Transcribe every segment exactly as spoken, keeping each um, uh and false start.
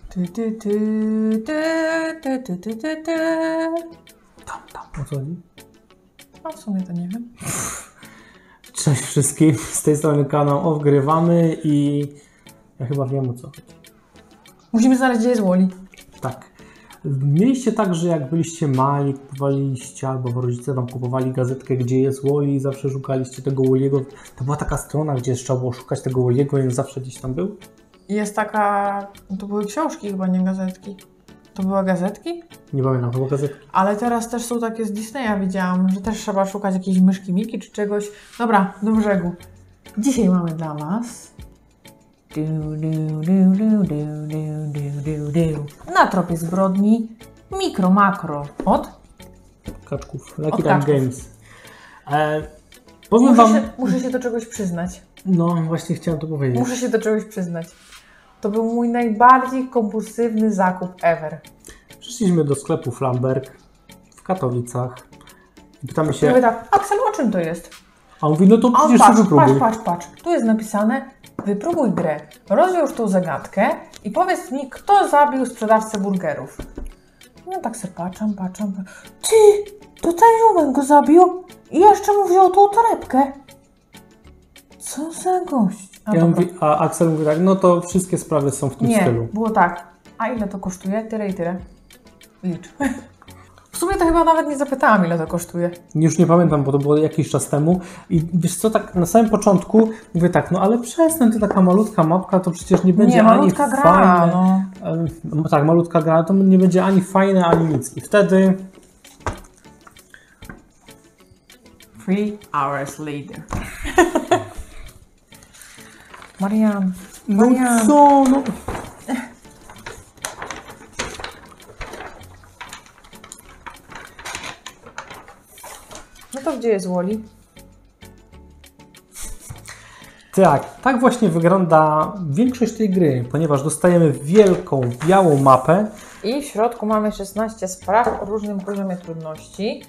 Ty, ty, ty, ty, ty, ty, ty, ty, ty. Tam, tam, o co chodzi? A w sumie to nie wiem. Cześć wszystkim, z tej strony kanał Ogrywamy i ja chyba wiem, o co chodzi. Musimy znaleźć, gdzie jest Wally. Tak. Mieliście tak, że jak byliście mali, kupowaliście albo rodzice wam kupowali gazetkę, gdzie jest Wally i zawsze szukaliście tego Wally'ego. To była taka strona, gdzie trzeba było szukać tego Wally'ego i on zawsze gdzieś tam był? Jest taka... To były książki chyba, nie gazetki. To były gazetki? Nie pamiętam, chyba gazetki. Ale teraz też są takie z Disneya, widziałam, że też trzeba szukać jakiejś myszki Miki czy czegoś. Dobra, do brzegu. Dzisiaj mamy dla was... Du, du, du, du, du, du, du, du. Na tropie zbrodni Mikro Makro od... Kaczków, Lucky Od Time kaczków. Games. E, powiem Muszę, wam... się, muszę się do czegoś przyznać. No, właśnie chciałem to powiedzieć. Muszę się do czegoś przyznać. To był mój najbardziej kompulsywny zakup ever. Przyszliśmy do sklepu Flamberg w Katowicach i pytamy Ja się, mówię tak, Aksel, o czym to jest? a on mówi, no to A on przecież patrz, to wypróbuj. patrz, patrz, patrz. Tu jest napisane, wypróbuj grę, rozwiąż tą zagadkę i powiedz mi, kto zabił sprzedawcę burgerów. No tak sobie patrzę, patrzę, patrzę. Ty, to ten ziomek go zabił i jeszcze mu wziął tą torebkę. Co za gość? A, Ja dobra. mówi, a Aksel mówi tak, no to wszystkie sprawy są w tym Nie, stylu. było tak. A ile to kosztuje? Tyle i tyle. Licz. W sumie to chyba nawet nie zapytałam, ile to kosztuje. Już nie pamiętam, bo to było jakiś czas temu. I wiesz co, tak na samym początku mówię tak, no ale przestań, to taka malutka mapka, to przecież nie będzie Nie, ani malutka gra, fajne. no. E, tak, malutka gra, to nie będzie ani fajne, ani nic. I wtedy... Three hours later. Marian, No Marian. co, no... No to gdzie jest Wally? Tak, tak właśnie wygląda większość tej gry, ponieważ dostajemy wielką, białą mapę. I w środku mamy szesnaście spraw o różnym poziomie trudności.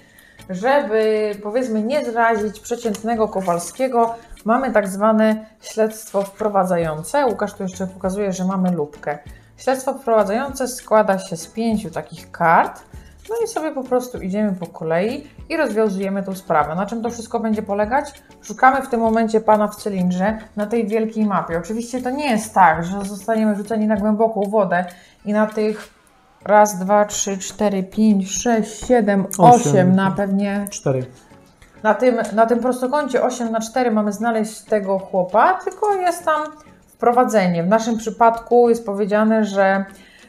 Żeby, powiedzmy, nie zrazić przeciętnego Kowalskiego, mamy tak zwane śledztwo wprowadzające. Łukasz tu jeszcze pokazuje, że mamy lupkę. Śledztwo wprowadzające składa się z pięciu takich kart. No i sobie po prostu idziemy po kolei i rozwiązujemy tą sprawę. Na czym to wszystko będzie polegać? Szukamy w tym momencie pana w cylindrze na tej wielkiej mapie. Oczywiście to nie jest tak, że zostaniemy rzuceni na głęboką wodę i na tych raz, dwa, trzy, cztery, pięć, sześć, siedem, osiem na pewnie... Cztery. Na tym, na tym prostokącie osiem na cztery mamy znaleźć tego chłopa, tylko jest tam wprowadzenie. W naszym przypadku jest powiedziane, że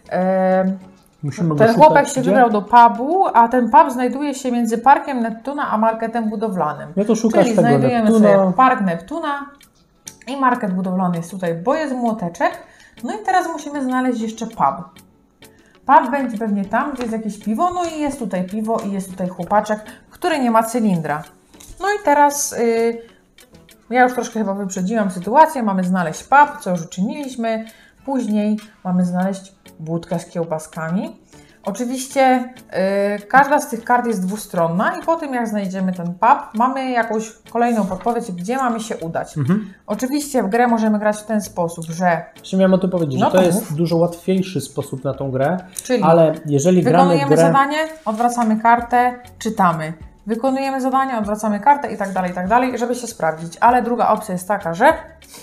e, Musimy ten go chłopak szukać, się gdzie? wybrał do pubu, a ten pub znajduje się między Parkiem Neptuna a marketem budowlanym. Ja to szukasz Czyli tego znajdujemy Neptuna. sobie Park Neptuna i market budowlany jest tutaj, bo jest młoteczek. No i teraz musimy znaleźć jeszcze pub. Pub będzie pewnie tam, gdzie jest jakieś piwo, no i jest tutaj piwo i jest tutaj chłopaczek, który nie ma cylindra. No i teraz yy, ja już troszkę chyba wyprzedziłam sytuację, mamy znaleźć pub, co już uczyniliśmy. Później mamy znaleźć budkę z kiełbaskami. Oczywiście yy, każda z tych kart jest dwustronna i po tym jak znajdziemy ten pub, mamy jakąś kolejną podpowiedź, gdzie mamy się udać. Mhm. Oczywiście w grę możemy grać w ten sposób, że Właśnie miałem o tym powiedzieć, No że to to jest mów. dużo łatwiejszy sposób na tą grę, Czyli ale jeżeli gramy wykonujemy grę... zadanie, odwracamy kartę, czytamy. Wykonujemy zadanie, odwracamy kartę i tak dalej, i tak dalej, żeby się sprawdzić. Ale druga opcja jest taka, że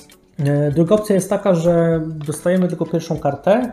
E, Druga opcja jest taka, że dostajemy tylko pierwszą kartę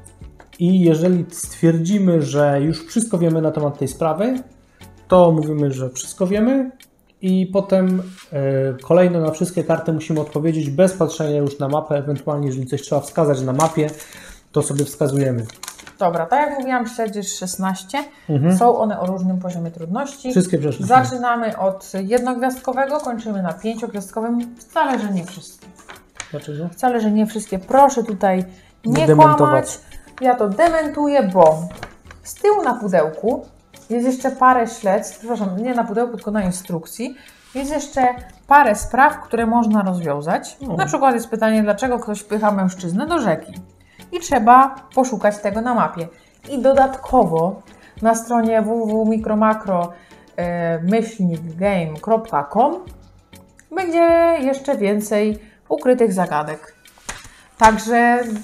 i jeżeli stwierdzimy, że już wszystko wiemy na temat tej sprawy, to mówimy, że wszystko wiemy i potem e, kolejno na wszystkie karty musimy odpowiedzieć bez patrzenia już na mapę, ewentualnie jeżeli coś trzeba wskazać na mapie, to sobie wskazujemy. dobra, tak jak mówiłam, śledzisz szesnaście, Mhm. są one o różnym poziomie trudności. Wszystkie przeszliśmy. Zaczynamy od jednogwiazdkowego, kończymy na pięciogwiazdkowym, wcale, że nie wszystkie. Dlaczego? Wcale, że nie wszystkie. Proszę tutaj nie Nie dementować. kłamać. Ja to dementuję, bo z tyłu na pudełku jest jeszcze parę śledztw, przepraszam, nie na pudełku, tylko na instrukcji. Jest jeszcze parę spraw, które można rozwiązać. O. Na przykład jest pytanie, dlaczego ktoś pycha mężczyznę do rzeki. I trzeba poszukać tego na mapie. I dodatkowo na stronie w w w kropka mikromakro myślnik game kropka com będzie jeszcze więcej ukrytych zagadek. Także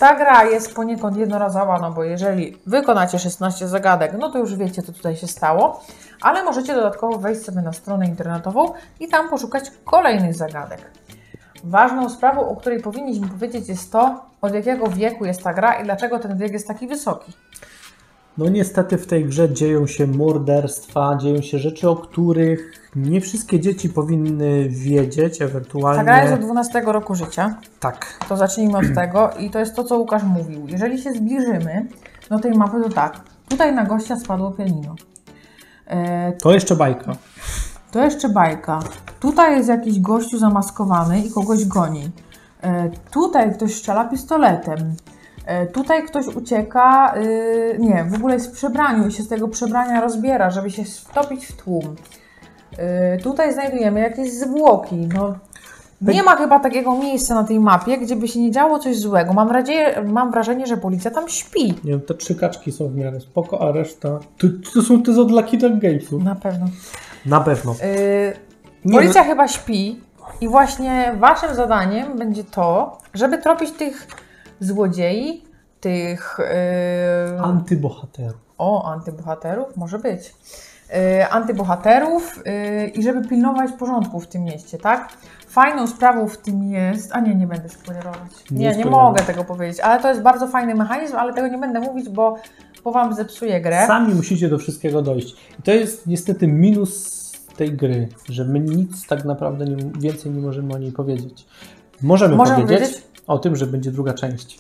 Ta gra jest poniekąd jednorazowa, no bo jeżeli wykonacie szesnaście zagadek, no to już wiecie, co tutaj się stało, ale możecie dodatkowo wejść sobie na stronę internetową i tam poszukać kolejnych zagadek. Ważną sprawą, o której powinniśmy powiedzieć, jest to, od jakiego wieku jest ta gra i dlaczego ten wiek jest taki wysoki. No niestety w tej grze dzieją się morderstwa, dzieją się rzeczy, o których nie wszystkie dzieci powinny wiedzieć, ewentualnie... Ta gra jest od dwunastego roku życia. Tak. To zacznijmy od tego i to jest to, co Łukasz mówił. Jeżeli się zbliżymy do tej mapy, to tak, tutaj na gościa spadło pianino. E, To jeszcze bajka. to jeszcze bajka. Tutaj jest jakiś gościu zamaskowany i kogoś goni. E, tutaj ktoś strzela pistoletem. E, tutaj ktoś ucieka, y, nie, w ogóle jest w przebraniu i się z tego przebrania rozbiera, żeby się wtopić w tłum. E, tutaj znajdujemy jakieś zwłoki. No, nie ma chyba takiego miejsca na tej mapie, gdzie by się nie działo coś złego. Mam, nadzieję, mam wrażenie, że policja tam śpi. Nie wiem, te trzy kaczki są w miarę spoko, a reszta... To, to są te z od Lucky Duck Games'u. Na pewno. Na pewno. Yy, policja chyba śpi i właśnie waszym zadaniem będzie to, żeby tropić tych złodziei, tych... Yy... Antybohaterów. O, antybohaterów? Może być. Yy, antybohaterów yy, i żeby pilnować porządku w tym mieście, tak? Fajną sprawą w tym jest... A nie, nie będę spoilerować. Nie, nie, nie mogę tego powiedzieć, ale to jest bardzo fajny mechanizm, ale tego nie będę mówić, bo, bo wam zepsuję grę. Sami musicie do wszystkiego dojść. I to jest niestety minus tej gry, że my nic tak naprawdę nie, więcej nie możemy o niej powiedzieć. Możemy, Możemy powiedzieć wiedzieć? o tym, że będzie druga część.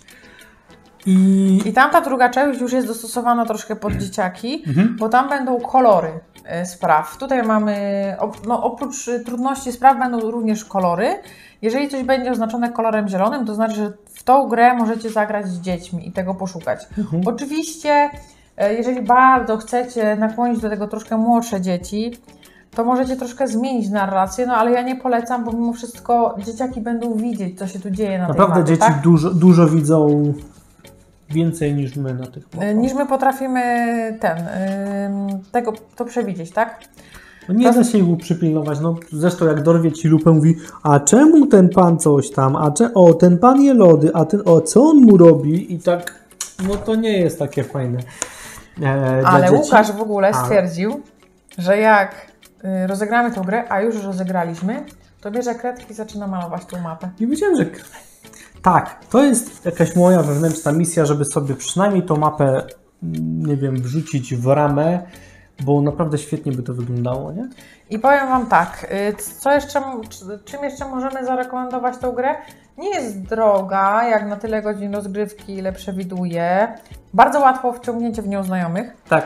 I, I tamta druga część już jest dostosowana troszkę pod dzieciaki, Mhm. bo tam będą kolory y, spraw. Tutaj mamy, op, no, oprócz y, trudności spraw będą również kolory. Jeżeli coś będzie oznaczone kolorem zielonym, to znaczy, że w tą grę możecie zagrać z dziećmi i tego poszukać. Mhm. Oczywiście, y, jeżeli bardzo chcecie nakłonić do tego troszkę młodsze dzieci, to możecie troszkę zmienić narrację, no ale ja nie polecam, bo mimo wszystko dzieciaki będą widzieć, co się tu dzieje na Naprawdę tej mapie, dzieci tak? dużo, dużo widzą więcej niż my na tych mapach. Niż my potrafimy ten, yy, tego to przewidzieć, tak? No nie to... da się ich przypilnować. No, zresztą jak dorwie ci lupę, mówi, a czemu ten pan coś tam, a cze... o, ten pan je lody, a ten, o, co on mu robi? I tak, no to nie jest takie fajne. E, Ale Łukasz w ogóle ale... stwierdził, że jak y, rozegramy tę grę, a już rozegraliśmy, to bierze kredki i zaczyna malować tą mapę. Nie wiedziałem, że... Tak, to jest jakaś moja wewnętrzna misja, żeby sobie przynajmniej tą mapę, nie wiem, wrzucić w ramę, bo naprawdę świetnie by to wyglądało, nie? I powiem wam tak, y, co jeszcze, czym jeszcze możemy zarekomendować tą grę? Nie jest droga, jak na tyle godzin rozgrywki, ile przewiduje. Bardzo łatwo wciągnięcie w nią znajomych. Tak.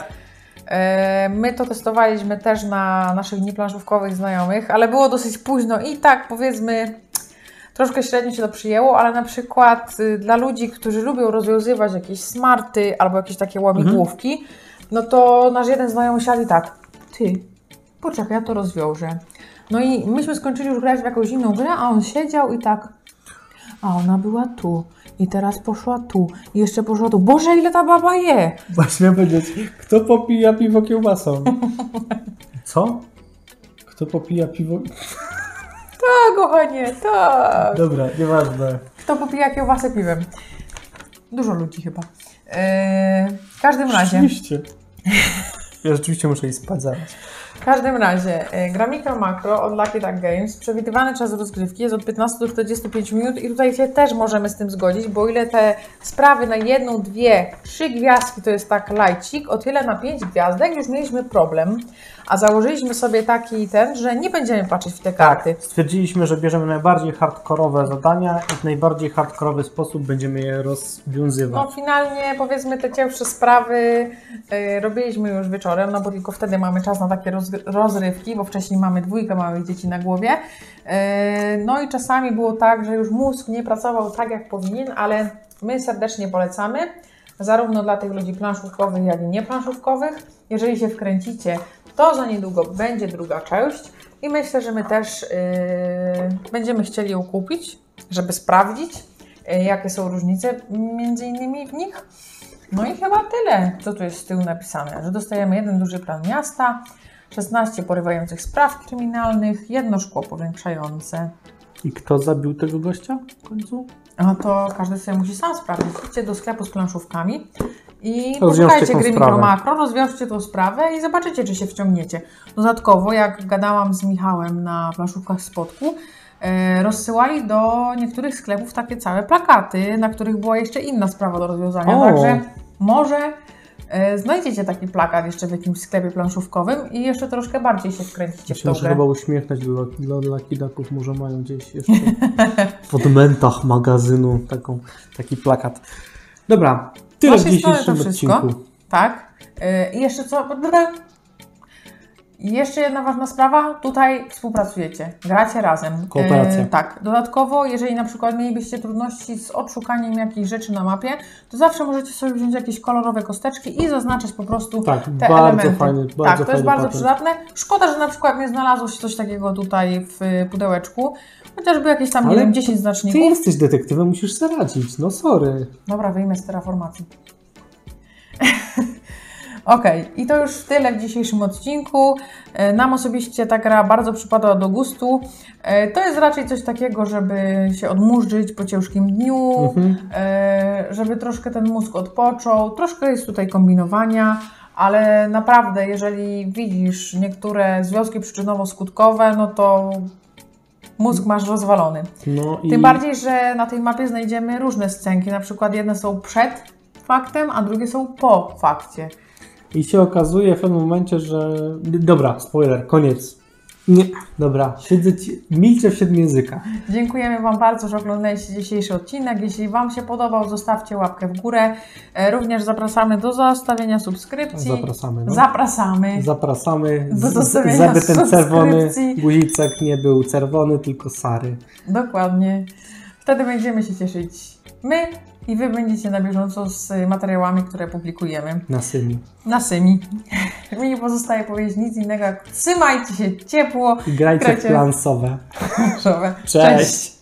My to testowaliśmy też na naszych nieplanszówkowych znajomych, ale było dosyć późno i tak powiedzmy troszkę średnio się to przyjęło, ale na przykład dla ludzi, którzy lubią rozwiązywać jakieś smarty albo jakieś takie łamigłówki, mhm. no to nasz jeden znajomy siadł i tak, ty, poczekaj, ja to rozwiążę. No i myśmy skończyli już grać w jakąś inną grę, a on siedział i tak, a ona była tu. I teraz poszła tu. I jeszcze poszła tu. Boże, ile ta baba je! Właśnie powiedzieć, kto popija piwo kiełbasą? Co? Kto popija piwo... Tak, kochanie, tak. Dobra, nieważne. Kto popija kiełbasę piwem? Dużo ludzi chyba. Yy, w każdym razie... Rzeczywiście. Ja rzeczywiście muszę iść spać zaraz. W każdym razie, yy, gra Mikro Makro od Lucky Duck Games. Przewidywany czas rozgrywki jest od piętnastu do czterdziestu pięciu minut i tutaj się też możemy z tym zgodzić, bo o ile te sprawy na jedną, dwie, trzy gwiazdki to jest tak lajcik, o tyle na pięć gwiazdek już mieliśmy problem, a założyliśmy sobie taki ten, że nie będziemy patrzeć w te karty. Tak, stwierdziliśmy, że bierzemy najbardziej hardkorowe zadania i w najbardziej hardkorowy sposób będziemy je rozwiązywać. No finalnie powiedzmy te cięższe sprawy yy, robiliśmy już wieczorem, no bo tylko wtedy mamy czas na takie roz, rozrywki, bo wcześniej mamy dwójkę małych dzieci na głowie. Yy, no i czasami było tak, że już mózg nie pracował tak jak powinien, ale my serdecznie polecamy, zarówno dla tych ludzi planszówkowych, jak i nieplanszówkowych. Jeżeli się wkręcicie, to za niedługo będzie druga część i myślę, że my też yy, będziemy chcieli ją kupić, żeby sprawdzić, yy, jakie są różnice między innymi w nich. No i chyba tyle, co tu jest z tyłu napisane, że dostajemy jeden duży plan miasta, szesnaście porywających spraw kryminalnych, jedno szkło powiększające. I kto zabił tego gościa w końcu? No to każdy sobie musi sam sprawdzić. Idźcie do sklepu z planszówkami i Rozwiążcie poszukajcie tą gry sprawę. Mikro Makro, rozwiążcie tą sprawę i zobaczycie, czy się wciągniecie. Dodatkowo, jak gadałam z Michałem na planszówkach Spodku, e, rozsyłali do niektórych sklepów takie całe plakaty, na których była jeszcze inna sprawa do rozwiązania. O. Także może e, znajdziecie taki plakat jeszcze w jakimś sklepie planszówkowym i jeszcze troszkę bardziej się wkręcicie Ja w się tą muszę grę. chyba uśmiechnąć dla, dla, dla kidaków, może mają gdzieś jeszcze w odmętach magazynu taką, taki plakat. Dobra, tyle Z w naszej strony dzisiejszym to wszystko. odcinku. Tak. Yy, I jeszcze co? I jeszcze jedna ważna sprawa, tutaj współpracujecie, gracie razem. Kooperacja. Yy, tak. Dodatkowo, jeżeli na przykład mielibyście trudności z odszukaniem jakichś rzeczy na mapie, to zawsze możecie sobie wziąć jakieś kolorowe kosteczki i zaznaczyć po prostu Tak, te bardzo elementy. fajny, bardzo tak, to jest fajny bardzo patent. przydatne. Szkoda, że na przykład nie znalazło się coś takiego tutaj w pudełeczku, chociażby jakieś tam, nie Ale wiem, dziesięć Ty znaczników. jesteś detektywem, musisz sobie radzić, no sorry. Dobra, wyjmę z terraformacji. Okej, okay, i to już tyle w dzisiejszym odcinku. Nam osobiście ta gra bardzo przypadła do gustu. To jest raczej coś takiego, żeby się odmurzyć po ciężkim dniu, Mhm. żeby troszkę ten mózg odpoczął. Troszkę jest tutaj kombinowania, ale naprawdę, jeżeli widzisz niektóre związki przyczynowo-skutkowe, no to mózg masz rozwalony. No i Tym bardziej, że na tej mapie znajdziemy różne scenki. Na przykład jedne są przed faktem, a drugie są po fakcie. I się okazuje w pewnym momencie, że... Dobra, spoiler, koniec. Nie, dobra, siedzę ci... milczę w siedmiu językach. Dziękujemy Wam bardzo, że oglądaliście dzisiejszy odcinek. Jeśli Wam się podobał, zostawcie łapkę w górę. E, Również zapraszamy do zostawienia subskrypcji. Zapraszamy. No. Zapraszamy. Zapraszamy, Do z- zostawienia żeby ten czerwony subskrypcji. guzicek nie był czerwony, tylko szary. Dokładnie. Wtedy będziemy się cieszyć my i Wy będziecie na bieżąco z materiałami, które publikujemy Na symi. na Symi. Mi nie pozostaje powiedzieć nic innego, jak trzymajcie się ciepło. I grajcie w Grajcie. plansowe. Cześć. Cześć.